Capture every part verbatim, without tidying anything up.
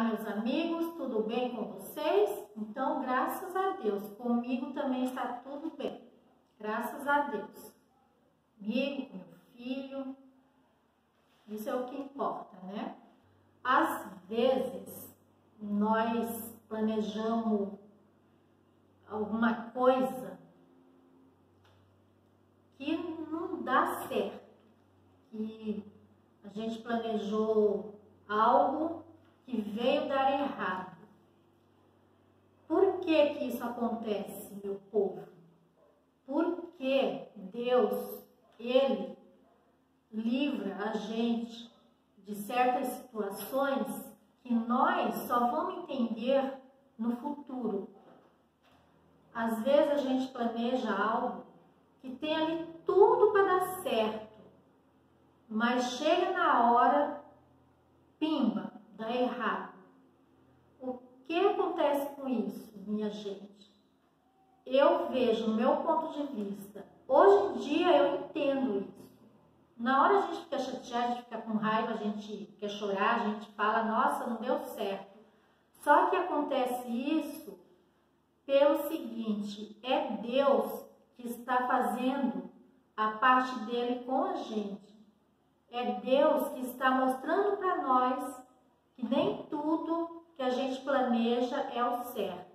meus amigos, tudo bem com vocês? Então, graças a Deus, comigo também está tudo bem. Graças a Deus. Comigo, com meu filho, isso é o que importa, né? Às vezes, nós planejamos alguma coisa que não dá certo, que a gente planejou algo que veio dar errado. Por que que isso acontece, meu povo? Porque Deus, Ele livra a gente de certas situações que nós só vamos entender no futuro. Às vezes a gente planeja algo que tem ali tudo para dar certo, mas chega na hora, pimba, dá errado. O que acontece com isso, minha gente? Eu vejo, no meu ponto de vista, hoje em dia eu entendo isso. Na hora a gente fica chateada, a gente fica com raiva, a gente quer chorar, a gente fala, nossa, não deu certo. Só que acontece isso pelo seguinte, é Deus que está fazendo a parte dele com a gente. É Deus que está mostrando para nós que nem tudo que a gente planeja é o certo.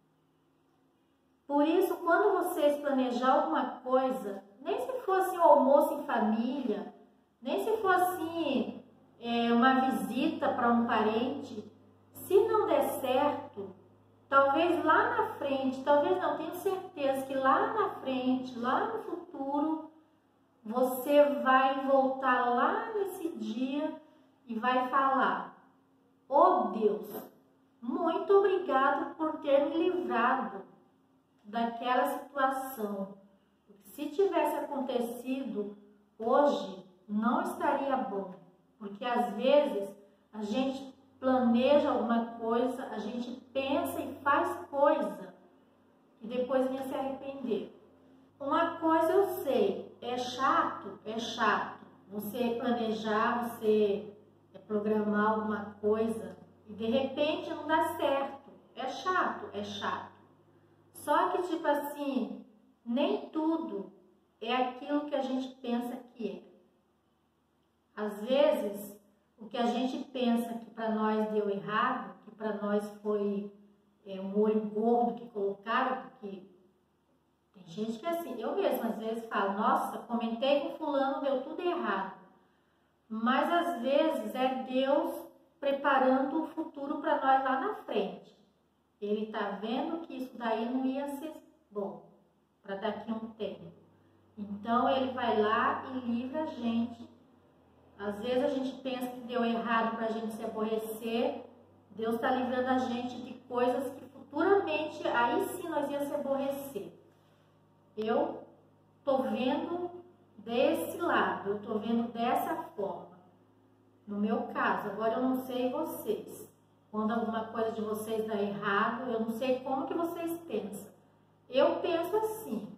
Por isso, quando vocês planejar alguma coisa, nem se fosse um almoço em família, nem se fosse é, uma visita para um parente, se não der certo, talvez lá na frente, talvez não, tenho certeza que lá na frente, lá no futuro, você vai voltar lá nesse dia e vai falar, oh Deus, muito obrigado por ter me livrado daquela situação. Se tivesse acontecido hoje, não estaria bom. Porque às vezes a gente planeja alguma coisa, a gente pensa e faz coisa e depois vem se arrepender. Uma coisa eu sei, é chato, é chato. Você planejar, você programar alguma coisa e de repente não dá certo. É chato, é chato. Só que tipo assim, nem tudo é aquilo que a gente pensa que é. Às vezes, o que a gente pensa que para nós deu errado, que para nós foi é, um olho gordo que colocaram, porque tem gente que é assim, eu mesma às vezes falo, nossa, comentei com fulano, deu tudo errado. Mas às vezes é Deus preparando o futuro para nós lá na frente. Ele está vendo que isso daí não ia ser bom para daqui a um tempo. Então ele vai lá e livra a gente. Às vezes a gente pensa que deu errado para a gente se aborrecer. Deus está livrando a gente de coisas que futuramente aí sim nós ia se aborrecer. Eu estou vendo desse lado, eu estou vendo dessa forma. No meu caso, agora eu não sei vocês. Quando alguma coisa de vocês dá errado, eu não sei como que vocês pensam. Eu penso assim,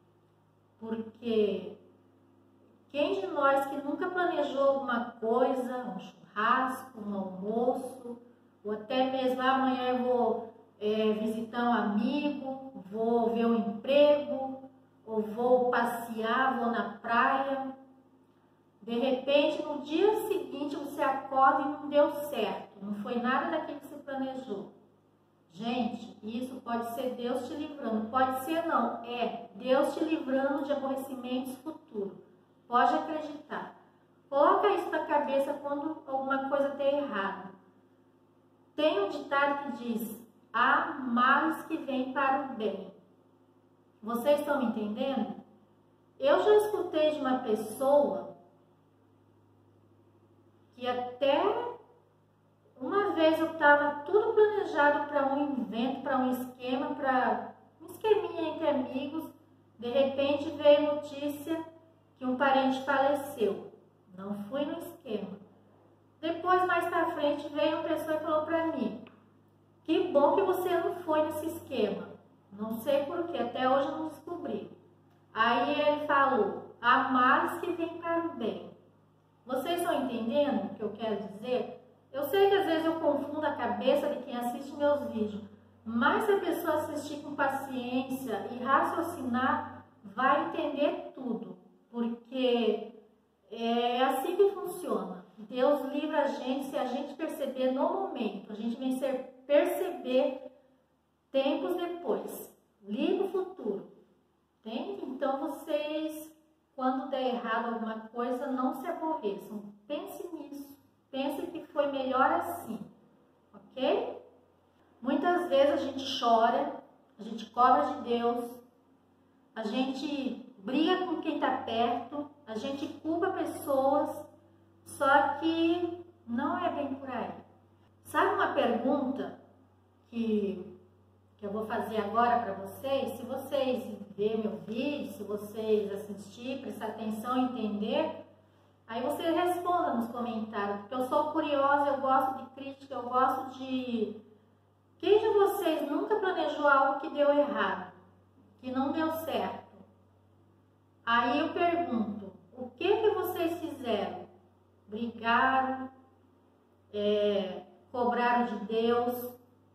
porque quem de nós que nunca planejou alguma coisa, um churrasco, um almoço, ou até mesmo amanhã eu vou é, visitar um amigo, vou ver um emprego, ou vou passear, vou na praia. De repente, no dia seguinte, você acorda e não deu certo. Não foi nada daquilo que você planejou. Gente, isso pode ser Deus te livrando. Pode ser não, é Deus te livrando de aborrecimentos futuros. Pode acreditar. Coloca isso na cabeça quando alguma coisa der errado. Tem um ditado que diz, há males que vêm para o bem. Vocês estão me entendendo? Eu já escutei de uma pessoa que até uma vez eu estava tudo planejado para um evento, para um esquema, para um esqueminha entre amigos. De repente veio notícia que um parente faleceu. Não fui no esquema. Depois, mais para frente, veio uma pessoa e falou para mim, que bom que você não foi nesse esquema. Não sei porquê, até hoje eu não descobri. Aí ele falou, há males que vêm para o bem. Vocês estão entendendo o que eu quero dizer? Eu sei que às vezes eu confundo a cabeça cabeça de quem assiste meus vídeos. Mas se a pessoa assistir com paciência e raciocinar, vai entender tudo. Porque é assim que funciona. Deus livra a gente se a gente perceber no momento. A gente vem ser perceber tempos depois. Livra o futuro. Entende? Então vocês, quando der errado alguma coisa, não se aborreçam. Pense nisso. Pense que foi melhor assim. Ok? Muitas vezes a gente chora, a gente cobra de Deus, a gente briga com quem está perto, a gente culpa pessoas, só que não é bem por aí. Sabe uma pergunta que, que eu vou fazer agora para vocês? Se vocês verem meu vídeo, se vocês assistirem, prestar atenção e entender, aí você responda nos comentários, porque eu sou curiosa, eu gosto de crítica, eu gosto de... Quem de vocês nunca planejou algo que deu errado, que não deu certo? Aí eu pergunto, o que que vocês fizeram? Brigaram, é, cobraram de Deus,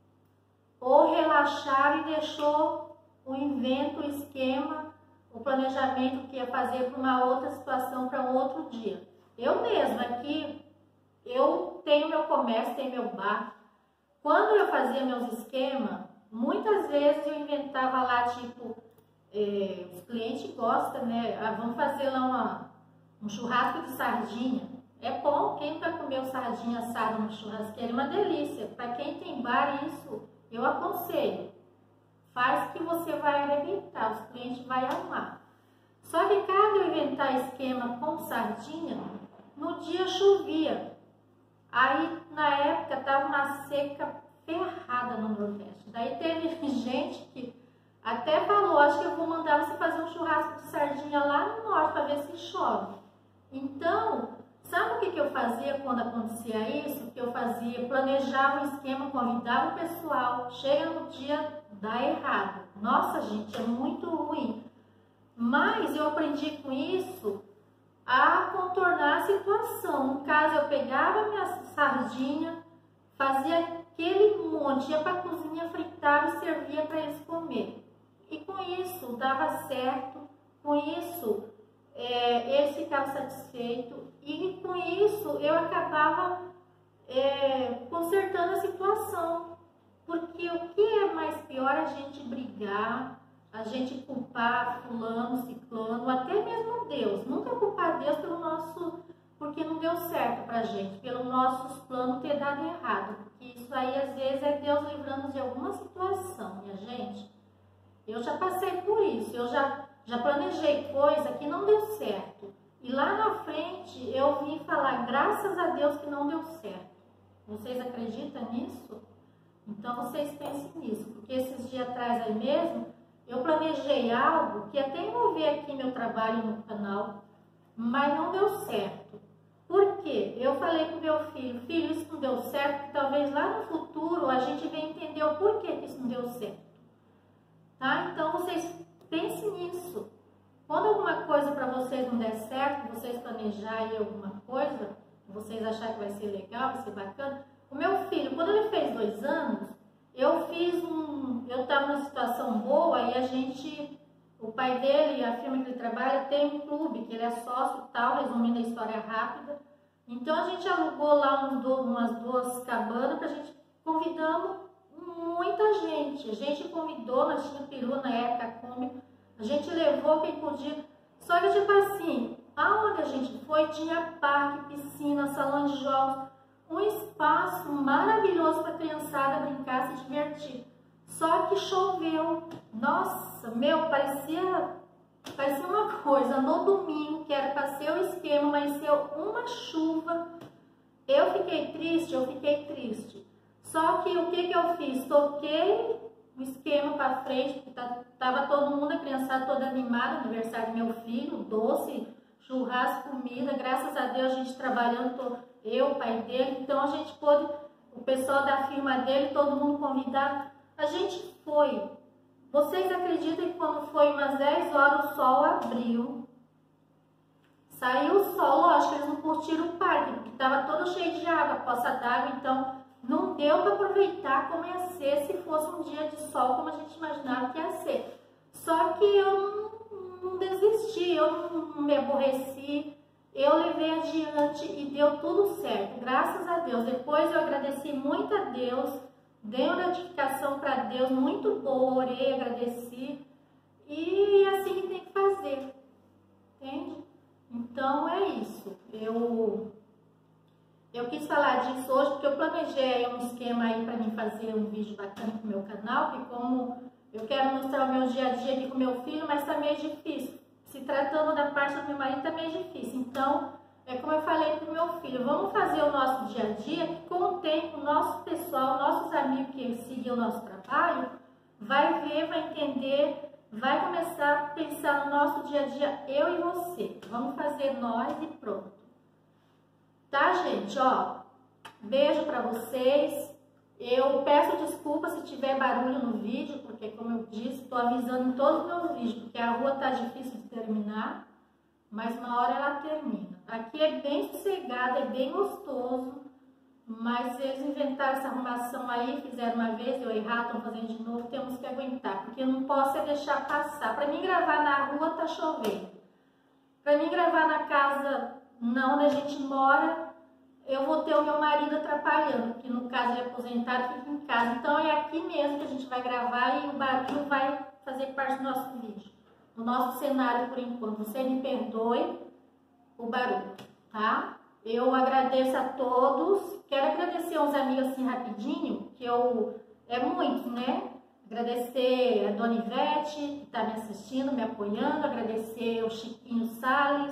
ou relaxaram e deixou o invento, o esquema, o planejamento que ia fazer para uma outra situação, para um outro dia? Eu mesma aqui, eu tenho meu comércio, tenho meu bar. Quando eu fazia meus esquemas, muitas vezes eu inventava lá, tipo, eh, os clientes gostam, né? Ah, vamos fazer lá uma, um churrasco de sardinha. É bom, quem nunca comeu sardinha assada no churrasqueiro? É uma delícia. Para quem tem bar, isso eu aconselho. Faz que você vai arrebentar, os clientes vão amar. Só que cada eu inventar esquema com sardinha, no dia chovia. Aí, na época, tava uma seca ferrada no Nordeste. Daí teve gente que até falou, acho que eu vou mandar você fazer um churrasco de sardinha lá no Norte para ver se chove. Então, sabe o que, que eu fazia quando acontecia isso? Que eu fazia, planejava um esquema, convidava o pessoal, chega no dia, dá errado. Nossa, gente, é muito ruim. Mas eu aprendi com isso a contornar a situação. No caso, eu pegava minha sardinha, fazia aquele monte, ia para a cozinha, fritava e servia para eles comer. E com isso dava certo, com isso é, eles ficavam satisfeitos e com isso eu acabava é, consertando a situação. Porque o que é mais pior a gente brigar, a gente culpar fulano, ciclano, até mesmo Deus. Nunca culpar Deus pelo nosso, porque não deu certo pra gente, pelo nossos planos ter dado errado. Porque isso aí às vezes é Deus livrando de alguma situação, minha gente. Eu já passei por isso, eu já, já planejei coisa que não deu certo. E lá na frente eu vim falar, graças a Deus que não deu certo. Vocês acreditam nisso? Então vocês pensem nisso, porque esses dias atrás aí mesmo, eu planejei algo que até envolver aqui meu trabalho no canal, mas não deu certo. Por quê? Eu falei pro meu filho, filho, isso não deu certo, talvez lá no futuro a gente venha entender o porquê que isso não deu certo. Tá? Então vocês pensem nisso. Quando alguma coisa para vocês não der certo, vocês planejarem alguma coisa, vocês acharem que vai ser legal, vai ser bacana. O meu filho, quando ele fez dois anos, eu fiz um, eu estava numa situação boa e a gente, o pai dele, a firma que ele trabalha, tem um clube, que ele é sócio e tal, resumindo a história rápida. Então a gente alugou lá uns do, umas duas cabanas pra gente, convidamos muita gente. A gente convidou, nós tínhamos perua na época, come, a gente levou quem podia. Só que tipo assim, aonde a gente foi, tinha parque, piscina, salão de jogos, um espaço maravilhoso para a criançada brincar, se divertir. Só que choveu. Nossa, meu, parecia, parecia uma coisa. No domingo, que era para ser o esquema, mas deu uma chuva. Eu fiquei triste, eu fiquei triste. Só que o que, que eu fiz? Toquei o esquema para frente, porque tava todo mundo, a criançada toda animada, aniversário do meu filho, doce, churrasco, comida. Graças a Deus a gente trabalhando, tô, eu, o pai dele, então a gente pôde, o pessoal da firma dele, todo mundo convidado, a gente foi. Vocês acreditam que quando foi umas dez horas o sol abriu, saiu o sol, lógico, eles não curtiram o parque, porque estava todo cheio de água, poça d'água, então não deu para aproveitar como ia ser se fosse um dia de sol, como a gente imaginava que ia ser. Só que eu não, não desisti, eu não, não me aborreci, eu levei adiante e deu tudo certo, graças a Deus. Depois eu agradeci muito a Deus, dei uma notificação para Deus muito boa, orei, agradeci, e assim que tem que fazer, entende? Então é isso. Eu, eu quis falar disso hoje porque eu planejei um esquema aí para mim fazer um vídeo bacana pro meu canal, que como eu quero mostrar o meu dia a dia aqui com meu filho, mas tá meio difícil. Se tratando da parte do meu marido, tá meio difícil. Então, é como eu falei pro meu filho, vamos fazer o nosso dia a dia, que com o tempo, o nosso pessoal, nossos amigos que seguem o nosso trabalho, vai ver, vai entender, vai começar a pensar no nosso dia a dia, eu e você. Vamos fazer nós e pronto. Tá, gente? Ó, beijo pra vocês. Eu peço desculpa se tiver barulho no vídeo, porque como eu disse, estou avisando em todos os meus vídeos, porque a rua tá difícil de terminar, mas uma hora ela termina. Aqui é bem sossegado, é bem gostoso, mas eles inventaram essa arrumação aí, fizeram uma vez, eu errar, estão fazendo de novo, temos que aguentar, porque eu não posso é deixar passar. Para mim gravar na rua tá chovendo. Para mim gravar na casa, não, onde a gente mora, eu vou ter o meu marido atrapalhando, que no caso ele é aposentado, fica em casa. Então é aqui mesmo que a gente vai gravar e o barulho vai fazer parte do nosso vídeo, do nosso cenário por enquanto. Você me perdoe o barulho, tá? Eu agradeço a todos. Quero agradecer aos amigos assim rapidinho, que eu, é muito, né? Agradecer a Dona Ivete, que está me assistindo, me apoiando. Agradecer o Chiquinho Salles,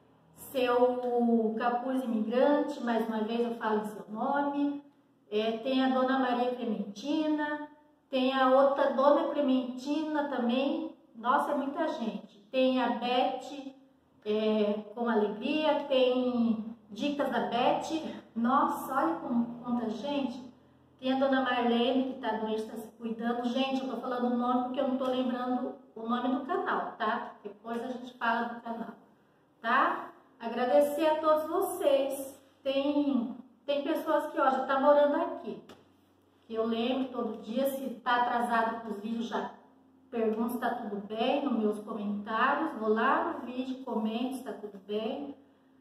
seu Capuz Imigrante, mais uma vez eu falo seu nome. É, tem a Dona Maria Clementina, tem a outra Dona Clementina também. Nossa, é muita gente. Tem a Beth, é, com alegria, tem Dicas da Beth. Nossa, olha como quanta gente. Tem a Dona Marlene, que está doente, está se cuidando. Gente, eu tô falando o nome porque eu não tô lembrando o nome do canal, tá? Depois a gente fala do canal, tá? Agradecer a todos vocês. Tem, tem pessoas que ó, já tá morando aqui, que eu lembro todo dia. Se tá atrasado com os vídeos, já pergunto se tá tudo bem nos meus comentários. Vou lá no vídeo, comento se tá tudo bem.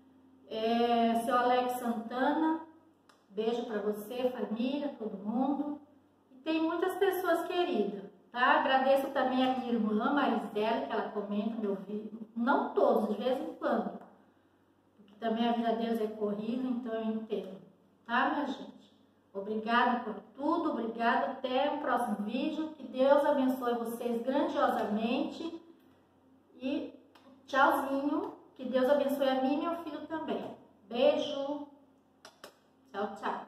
É, seu Alex Santana, beijo para você, família, todo mundo. E tem muitas pessoas queridas, tá? Agradeço também a minha irmã, Marisela, que ela comenta meu vídeo. Não todos, de vez em quando. Porque também a vida deles é corrida, então eu entendo. Tá, minha gente? Obrigada por tudo, obrigada. Até o próximo vídeo. Que Deus abençoe vocês grandiosamente. E tchauzinho. Que Deus abençoe a mim e meu filho também. Beijo. Tchau, tchau.